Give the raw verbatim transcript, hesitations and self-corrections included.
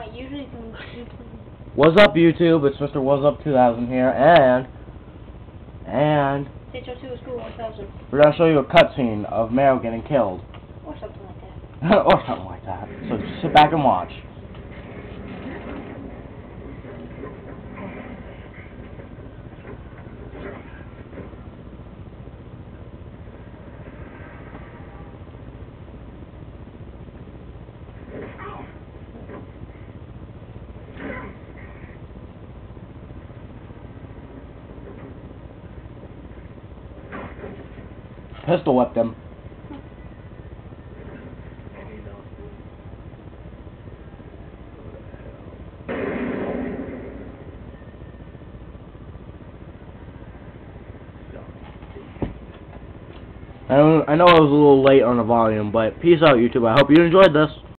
I usually don't do What's up, YouTube? It's Mister What's Up two thousand here, and and six oh two is cool one thousand. we're gonna show you a cutscene of Mearo getting killed, Or something like that. or something like that. So just sit back and watch. Pistol whipped him. I know, I know I was a little late on the volume, but peace out, YouTube. I hope you enjoyed this.